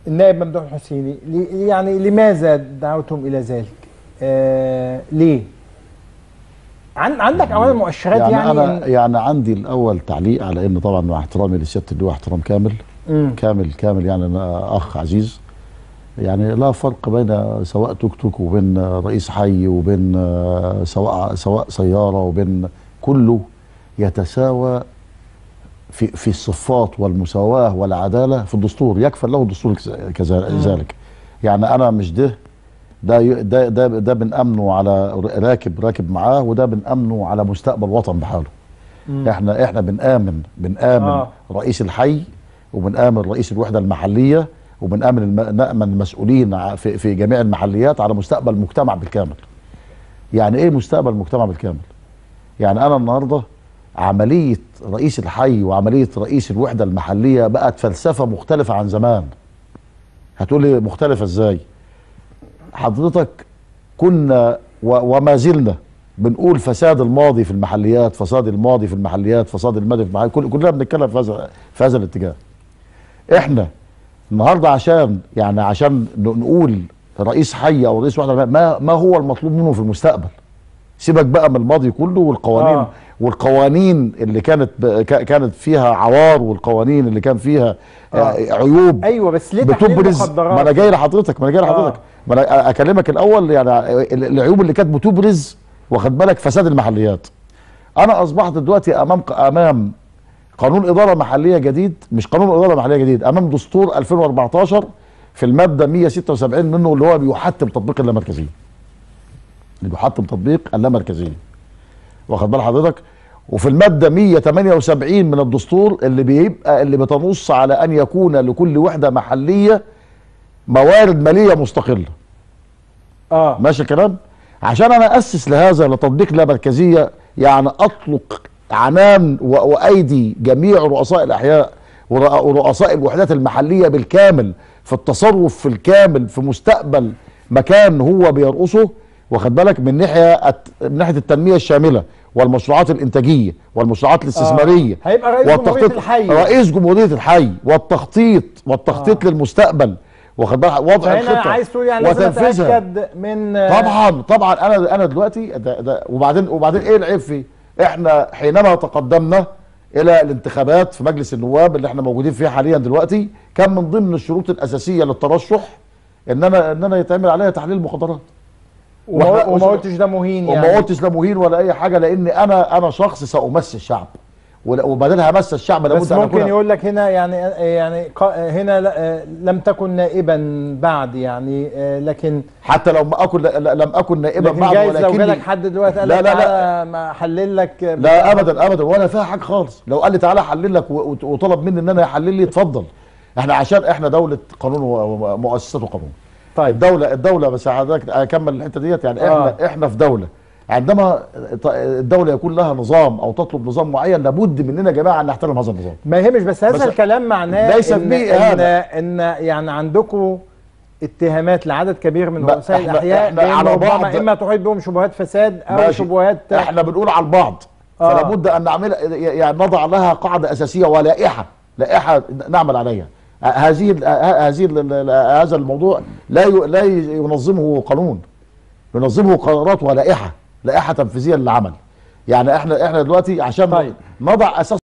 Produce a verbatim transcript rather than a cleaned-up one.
النائب ممدوح الحسيني، يعني لماذا دعوتهم الى ذلك؟ آه ليه؟ عن عندك اولا مؤشرات يعني, يعني انا إن يعني عندي الاول تعليق على ان طبعا مع احترامي لسياده اللواء احترام كامل مم. كامل كامل يعني أنا اخ عزيز، يعني لا فرق بين سواق توك توك وبين رئيس حي وبين سواق سواق سياره وبين كله يتساوى في في الصفات والمساواه والعداله في الدستور، يكفل له الدستور كذلك. يعني انا مش ده ده ده ده, ده بنأمنه على راكب راكب معاه، وده بنأمنه على مستقبل وطن بحاله. مم. احنا احنا بنآمن بنآمن آه. رئيس الحي، وبنآمن رئيس الوحده المحليه، وبنآمن الم... نأمن المسؤولين في في جميع المحليات على مستقبل المجتمع بالكامل. يعني ايه مستقبل المجتمع بالكامل؟ يعني انا النهارده عمليه رئيس الحي وعمليه رئيس الوحده المحليه بقت فلسفه مختلفه عن زمان. هتقول لي مختلفه ازاي؟ حضرتك كنا وما زلنا بنقول فساد الماضي في المحليات، فساد الماضي في المحليات، فساد الماضي في المحليات، كلنا بنتكلم في هذا في هذا الاتجاه. احنا النهارده عشان يعني عشان نقول رئيس حي او رئيس وحده ما ما هو المطلوب منه في المستقبل. سيبك بقى من الماضي كله والقوانين آه. والقوانين اللي كانت كانت فيها عوار، والقوانين اللي كان فيها آه. عيوب. ايوه بس ليه تحليل مخدرات؟ ما انا جاي لحضرتك ما انا جاي لحضرتك آه. ما انا اكلمك الاول. يعني العيوب اللي كانت بتبرز، واخد بالك، فساد المحليات. انا اصبحت دلوقتي امام امام قانون اداره محليه جديد، مش قانون اداره محليه جديد، امام دستور ألفين وأربعتاشر في الماده مية وستة وسبعين منه، اللي هو بيحتم تطبيق اللامركزيه. اللي بيحتم تطبيق اللامركزيه، واخد بال حضرتك؟ وفي الماده مية وتمانية وسبعين من الدستور اللي بيبقى اللي بتنص على ان يكون لكل وحده محليه موارد ماليه مستقله. اه ماشي الكلام؟ عشان انا اسس لهذا لتطبيق اللامركزيه، يعني اطلق عنان وايدي جميع رؤساء الاحياء ورؤساء الوحدات المحليه بالكامل في التصرف في الكامل في مستقبل مكان هو بيرقصه، واخد بالك، من ناحيه من ناحيه التنميه الشامله والمشروعات الانتاجيه والمشروعات الاستثماريه. آه. هيبقى رئيس جمهوريه الحي، رئيس جمهوريه الحي والتخطيط والتخطيط آه. للمستقبل، واخد بالك، وضع الخطه عايز تقول يعني لازم اتاكد من طبعا طبعا انا انا دلوقتي ده ده وبعدين وبعدين ايه العيب فيه؟ احنا حينما تقدمنا الى الانتخابات في مجلس النواب اللي احنا موجودين فيه حاليا دلوقتي، كان من ضمن الشروط الاساسيه للترشح ان انا ان انا يتعمل عليا تحليل مخدرات. وما, وما قلتش ده مهين يعني، وما قلتش ده مهين ولا اي حاجه، لان انا انا شخص سامس الشعب، وبعدين همس الشعب. بس ممكن يقول لك هنا يعني يعني هنا لم تكن نائبا بعد يعني، لكن حتى لو ما اكن لم اكن نائبا بعد، ولكن لو جالك حد دلوقتي قال لك تعالى ما احلل لك، لا ابدا ابدا ولا فيها حاجه خالص. لو قال لي تعالى احلل لك وطلب مني ان انا احلل لي، اتفضل. احنا عشان احنا دوله قانون ومؤسسات وقانون. طيب الدوله الدوله بس حضرتك اكمل الحته ديت. يعني احنا آه. احنا في دوله، عندما الدوله يكون لها نظام او تطلب نظام معين، لابد مننا يا جماعه ان نحترم هذا النظام. ما يهمش، بس هذا بس الكلام معناه ليس إن, إن, ان يعني عندكم اتهامات لعدد كبير من رؤساء الاحياء، على بعض اما تحيط بهم شبهات فساد او ماشي. شبهات احنا بنقول على البعض آه. فلا بد ان نعمل يعني نضع لها قاعده اساسيه ولائحه لائحه نعمل عليها. هذه هذه هذا الموضوع لا لا ينظمه قانون، ينظمه قرارات ولائحه، لائحه تنفيذيه للعمل. يعني احنا احنا دلوقتي عشان طيب. نضع اساس